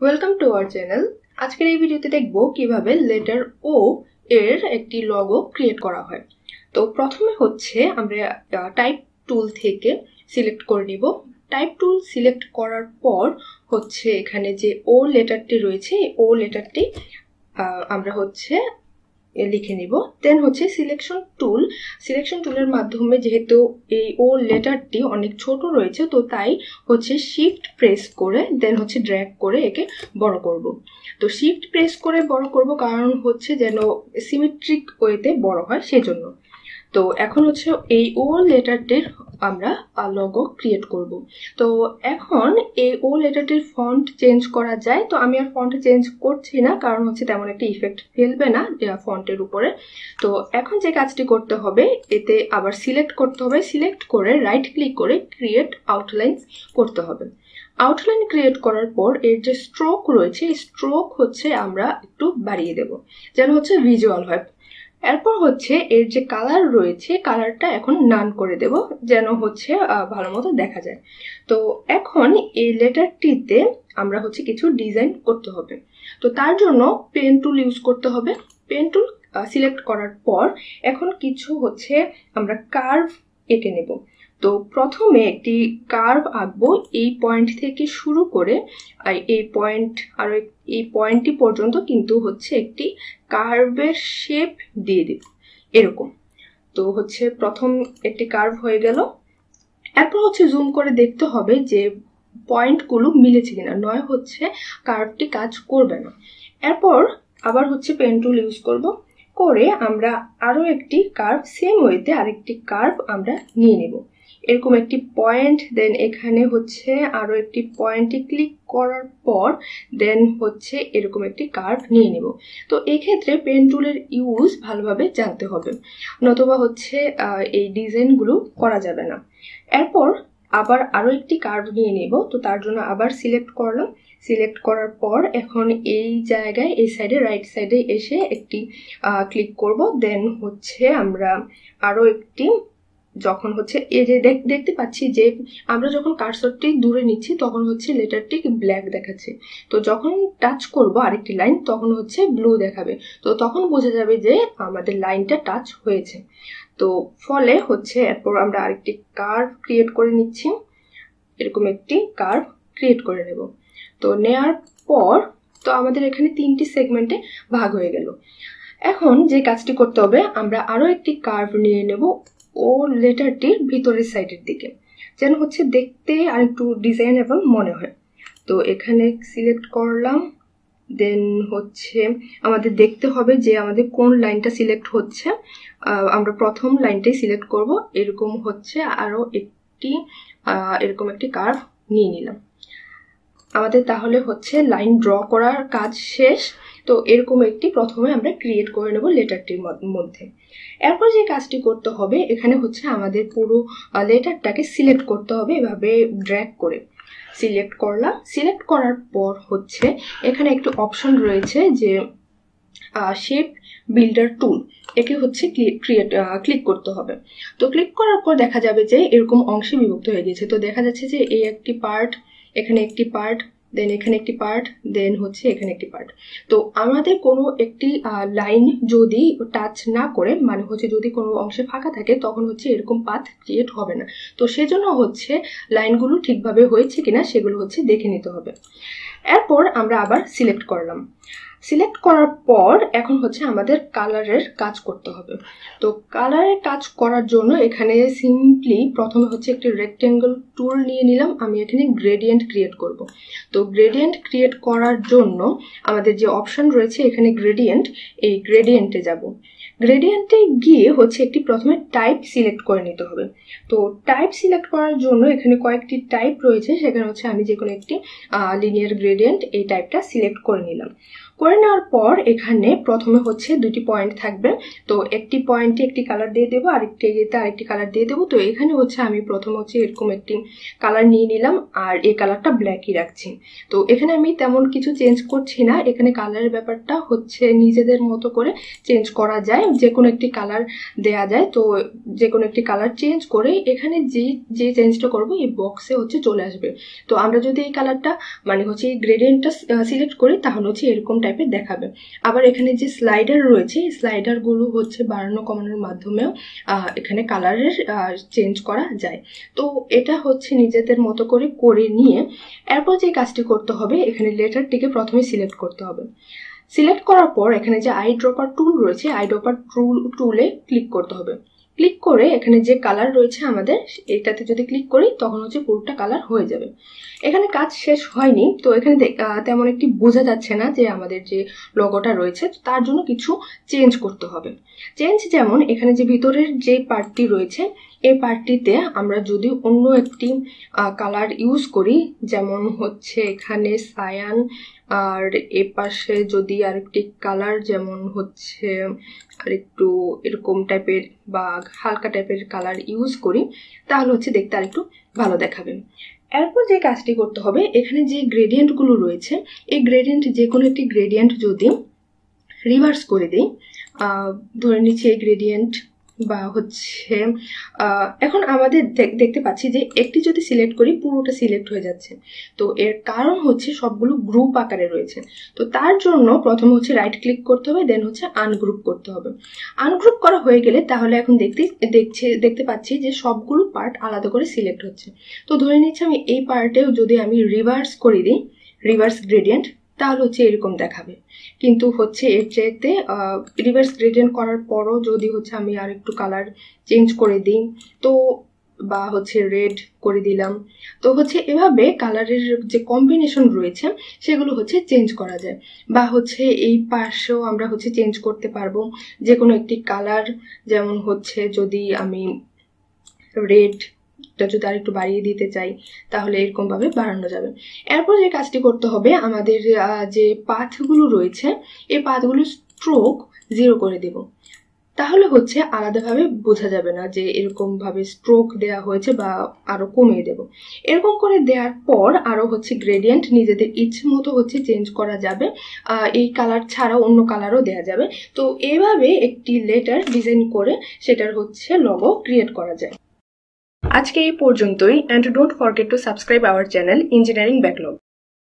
Welcome to our channel. আজকের এই ভিডিওতে দেখব কিভাবে লেটার ও এর একটি লগো ক্রিয়েট করা হয়। তো প্রথমে হচ্ছে আমরা টাইপ টুল থেকে সিলেক্ট করে নিব। টাইপ টুল সিলেক্ট করার পর হচ্ছে এখানে যে ও লেটারটি রয়েছে ও লেটারটি আমরা হচ্ছে লিখে নিব। দেন হচ্ছে সিলেকশন টুলের মাধ্যমে যেহেতু এই ও লেটারটি অনেক ছোট রয়েছে তো তাই হচ্ছে শিফট প্রেস করে দেন হচ্ছে ড্র্যাগ করে একে বড় করব। তো শিফট প্রেস করে বড় করব কারণ হচ্ছে যেন সিমেট্রিক ওয়েতে বড় হয় সেজন্য। তো এখন হচ্ছে এই ও লেটারটির আমরা লোগো ক্রিয়েট করব। তো এখন এই ও লেটারটির ফন্ট চেঞ্জ করা যায়, তো আমি আর ফন্ট চেঞ্জ করছি না কারণ হচ্ছে তেমন একটা ইফেক্ট ফেলবে না ফন্টের উপরে। তো এখন যে কাজটি করতে হবে এতে আবার সিলেক্ট করতে হবে, সিলেক্ট করে রাইট ক্লিক করে ক্রিয়েট আউটলাইন করতে হবে। আউটলাইন ক্রিয়েট করার পর এর যে স্ট্রোক রয়েছে এই স্ট্রোক হচ্ছে আমরা একটু বাড়িয়ে দেব যেন হচ্ছে ভিজুয়াল হয়। এরপর হচ্ছে এর যে কালার রয়েছে কালারটা এখন নান করে দেব যেন হচ্ছে ভালো মতো দেখা যায়। তো এখন এই লেটারটিতে আমরা হচ্ছে কিছু ডিজাইন করতে হবে। তো তার জন্য পেন টুল ইউজ করতে হবে। পেন টুল সিলেক্ট করার পর এখন কিছু হচ্ছে আমরা কার্ভ এঁকে নেব। তো প্রথমে একটি কার্ভ আঁকবো এই পয়েন্ট থেকে শুরু করে এই পয়েন্ট আর এই পয়েন্টটি পর্যন্ত কিন্তু হচ্ছে একটি কার্ভের শেপ দিয়ে দিব এরকম। তো হচ্ছে প্রথম একটি কার্ভ হয়ে গেল। এরপর হচ্ছে জুম করে দেখতে হবে যে পয়েন্টগুলো মিলেছে কিনা, নয় হচ্ছে কার্ভটি কাজ করবে না। এরপর আবার হচ্ছে পেন টুল ইউজ করব, করে আমরা আরো একটি কার্ভ সেম ওয়েতে আরেকটি কার্ভ আমরা নিয়ে নেব এরকম একটি পয়েন্ট। দেন এখানে হচ্ছে আরো একটি পয়েন্টে ক্লিক করার পর দেন হচ্ছে এরকম একটি কার্ভ নিয়ে নেব। তো এক্ষেত্রে পেন টুলের ইউজ ভালোভাবে জানতে হবে, নতুবা হচ্ছে এই ডিজাইনগুলো করা যাবে না। এরপর আবার আরো একটি কার্ভ নিয়ে নেব। তো তার জন্য আবার সিলেক্ট করলাম, সিলেক্ট করার পর এখন এই জায়গায় এই সাইডে রাইট সাইডে এসে একটি ক্লিক করব। দেন হচ্ছে আমরা আরো একটি যখন হচ্ছে এই যে দেখতে পাচ্ছি যে আমরা যখন কার্সরটি দূরে নিচ্ছি তখন হচ্ছে লেটারটি ব্ল্যাক দেখাচ্ছে, তো যখন টাচ করব আরেকটি লাইন তখন হচ্ছে ব্লু দেখাবে। তো তখন বোঝা যাবে যে আমাদের লাইনটা টাচ হয়েছে। তো ফলে হচ্ছে এরপর আমরা আরেকটি কার্ভ ক্রিয়েট করে নিচ্ছি, এরকম একটি কার্ভ ক্রিয়েট করে নেব। তো নেয়ার পর তো আমাদের এখানে তিনটি সেগমেন্টে ভাগ হয়ে গেল। এখন যে কাজটি করতে হবে আমরা আরো একটি কার্ভ নিয়ে নেব ও লেটারটির ভিতরের সাইডের দিকে যেন হচ্ছে দেখতে আর একটু ডিজাইন এবং মনে হয়। তো এখানে সিলেক্ট করলাম, দেন হচ্ছে আমাদের দেখতে হবে যে আমাদের কোন লাইনটা সিলেক্ট হচ্ছে। আমরা প্রথম লাইনটাই সিলেক্ট করব। এরকম হচ্ছে আরো একটি এরকম একটি কার্ভ নিয়ে নিলাম। আমাদের তাহলে হচ্ছে লাইন ড্র করার কাজ শেষ। তো এরকম একটি প্রথমে আমরা ক্রিয়েট করে নেব লেটারটির মধ্যে। এরপর যে কাজটি করতে হবে এখানে হচ্ছে আমাদের পুরো লেটারটাকে সিলেক্ট করতে হবে এভাবে ড্র্যাগ করে। সিলেক্ট করলাম, সিলেক্ট করার পর হচ্ছে এখানে একটু অপশন রয়েছে যে শেপ বিল্ডার টুল, একে হচ্ছে ক্লিক করতে হবে। তো ক্লিক করার পর দেখা যাবে যে এরকম অংশে বিভক্ত হয়ে গেছে। তো দেখা যাচ্ছে যে এই একটি পার্ট, এখানে একটি পার্ট, দেন এখানে একটি পার্ট, দেন হচ্ছে এখানে একটি পার্ট। তো আমাদের কোনো একটি লাইন যদি টাচ না করে মানে হচ্ছে যদি কোনো অংশে ফাঁকা থাকে তখন হচ্ছে এরকম পাথ ক্রিয়েট হবে না। তো সেজন্য হচ্ছে লাইনগুলো ঠিকভাবে হয়েছে কিনা সেগুলো হচ্ছে দেখে নিতে হবে। এরপর আমরা আবার সিলেক্ট করলাম, সিলেক্ট করার পর এখন হচ্ছে আমাদের কালারের কাজ করতে হবে। তো কালারের কাজ করার জন্য এখানে সিম্পলি প্রথমে হচ্ছে একটি রেক্টেঙ্গল টুল নিয়ে নিলাম, আমি এখানে গ্রেডিয়েন্ট ক্রিয়েট করব। তো গ্রেডিয়েন্ট ক্রিয়েট করার জন্য আমাদের যে অপশন রয়েছে এখানে গ্রেডিয়েন্ট, এই গ্রেডিয়েন্টে যাব। গ্রেডিয়েন্টে গিয়ে হচ্ছে একটি প্রথমে টাইপ সিলেক্ট করে নিতে হবে। তো টাইপ সিলেক্ট করার জন্য এখানে কয়েকটি টাইপ রয়েছে, সেখানে হচ্ছে আমি যে কোনো একটি লিনিয়ার গ্রেডিয়েন্ট এই টাইপটা সিলেক্ট করে নিলাম। করে নেওয়ার পর এখানে প্রথমে হচ্ছে দুটি পয়েন্ট থাকবে, তো একটি পয়েন্টে একটি কালার দিয়ে দেবো, আরেকটি এরিয়াতে আরেকটি কালার দিয়ে দেবো। তো এখানে হচ্ছে আমি প্রথমে হচ্ছে এরকম একটি কালার নিয়ে নিলাম আর এই কালারটা ব্ল্যাকই রাখছি। তো এখানে আমি তেমন কিছু চেঞ্জ করছি না, এখানে কালারের ব্যাপারটা হচ্ছে নিজেদের মতো করে চেঞ্জ করা যায়, যে কোনো একটি কালার দেয়া যায়। তো যে কোনো একটি কালার চেঞ্জ করে এখানে যে চেঞ্জটা করবো এই বক্সে হচ্ছে চলে আসবে। তো আমরা যদি এই কালারটা মানে হচ্ছে এই গ্রেডিয়েন্টটা সিলেক্ট করি তাহলে হচ্ছে এরকম টাইপের দেখাবে। আবার এখানে যে স্লাইডার রয়েছে এই স্লাইডারগুলো হচ্ছে বাড়ানো কমানোর মাধ্যমেও এখানে কালারের চেঞ্জ করা যায়। তো এটা হচ্ছে নিজেদের মতো করে নিয়ে এরপর যে কাজটি করতে হবে, এখানে লেটারটিকে প্রথমে সিলেক্ট করতে হবে। সিলেক্ট করার পর এখানে যে আই ড্রপার টুল রয়েছে আই ড্রপার টুলে ক্লিক করতে হবে। ক্লিক করে এখানে যে কালার রয়েছে আমাদের এটাতে যদি ক্লিক করি তখন হচ্ছে পুরোটা কালার হয়ে যাবে। এখানে কাজ শেষ হয়নি, তো এখানে তেমন একটি বোঝা যাচ্ছে না যে আমাদের যে লোগোটা রয়েছে, তার জন্য কিছু চেঞ্জ করতে হবে। চেঞ্জ যেমন এখানে যে ভিতরের যে পার্টটি রয়েছে এই পার্টটিতে আমরা যদি অন্য একটি কালার ইউজ করি, যেমন হচ্ছে এখানে সায়ান, আর এ পাশে যদি আরেকটি কালার যেমন হচ্ছে আরেকটু এরকম টাইপের বা হালকা টাইপের কালার ইউজ করি তাহলে হচ্ছে দেখতে আরেকটু ভালো দেখাবে। এরপর যে কাজটি করতে হবে, এখানে যে গ্রেডিয়েন্টগুলো রয়েছে এই গ্রেডিয়েন্ট যে কোনো একটি গ্রেডিয়েন্ট যদি রিভার্স করে দিই, ধরে নিচ্ছি এই গ্রেডিয়েন্ট বা হচ্ছে এখন আমাদের দেখতে পাচ্ছি যে একটি যদি সিলেক্ট করি পুরোটা সিলেক্ট হয়ে যাচ্ছে। তো এর কারণ হচ্ছে সবগুলো গ্রুপ আকারে রয়েছে। তো তার জন্য প্রথমে হচ্ছে রাইট ক্লিক করতে হবে, দেন হচ্ছে আনগ্রুপ করতে হবে। আনগ্রুপ করা হয়ে গেলে তাহলে এখন দেখতে পাচ্ছি যে সবগুলো পার্ট আলাদা করে সিলেক্ট হচ্ছে। তো ধরে নিচ্ছি আমি এই পার্টেও যদি আমি রিভার্স করে দিই, রিভার্স গ্রেডিয়েন্ট, তাহলে হচ্ছে এরকম দেখাবে। কিন্তু হচ্ছে এর চাইতে রিভার্স গ্রেডিয়েন্ট করার পরও যদি হচ্ছে আমি আর একটু কালার চেঞ্জ করে দিই তো বা হচ্ছে রেড করে দিলাম, তো হচ্ছে এভাবে কালারের যে কম্বিনেশন রয়েছে সেগুলো হচ্ছে চেঞ্জ করা যায়। বা হচ্ছে এই পাশেও আমরা হচ্ছে চেঞ্জ করতে পারবো যে কোনো একটি কালার, যেমন হচ্ছে যদি আমি রেড যদি আর একটু বাড়িয়ে দিতে চাই তাহলে এরকম ভাবে বাড়ানো যাবে। এরপর যে কাজটি করতে হবে, আমাদের যে পাথগুলো রয়েছে এই পাথগুলো স্ট্রোক 0 করে দেব, তাহলে হচ্ছে আলাদাভাবে বোঝা যাবে না যে এরকম ভাবে স্ট্রোক দেয়া হয়েছে বা আরো কমিয়ে দেব। এরকম করে দেওয়ার পর আরো হচ্ছে গ্রেডিয়েন্ট নিজেদের ইচ্ছে মতো হচ্ছে চেঞ্জ করা যাবে, এই কালার ছাড়াও অন্য কালারও দেওয়া যাবে। তো এভাবে একটি লেটার ডিজাইন করে সেটার হচ্ছে লোগো ক্রিয়েট করা যায়। আজকে এই পর্যন্তই, and don't forget to subscribe our channel Engineering Backlog.